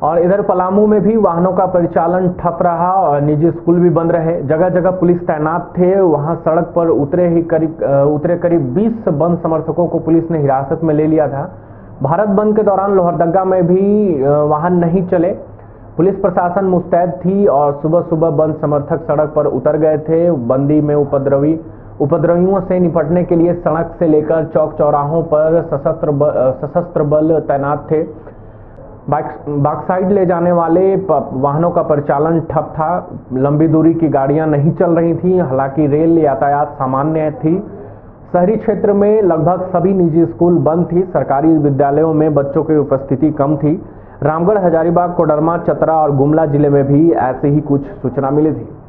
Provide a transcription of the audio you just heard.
और इधर पलामू में भी वाहनों का परिचालन ठप रहा और निजी स्कूल भी बंद रहे। जगह जगह पुलिस तैनात थे। वहां सड़क पर उतरे करीब 20 बंद समर्थकों को पुलिस ने हिरासत में ले लिया था। भारत बंद के दौरान लोहरदगा में भी वाहन नहीं चले। पुलिस प्रशासन मुस्तैद थी और सुबह सुबह बंद समर्थक सड़क पर उतर गए थे। बंदी में उपद्रवियों से निपटने के लिए सड़क से लेकर चौक चौराहों पर सशस्त्र बल तैनात थे। बाइकसाइड ले जाने वाले वाहनों का परिचालन ठप था। लंबी दूरी की गाड़ियां नहीं चल रही थीं। हालांकि रेल यातायात सामान्य थी। शहरी क्षेत्र में लगभग सभी निजी स्कूल बंद थी। सरकारी विद्यालयों में बच्चों की उपस्थिति कम थी। रामगढ़, हजारीबाग, कोडरमा, चतरा और गुमला जिले में भी ऐसी ही कुछ सूचना मिली थी।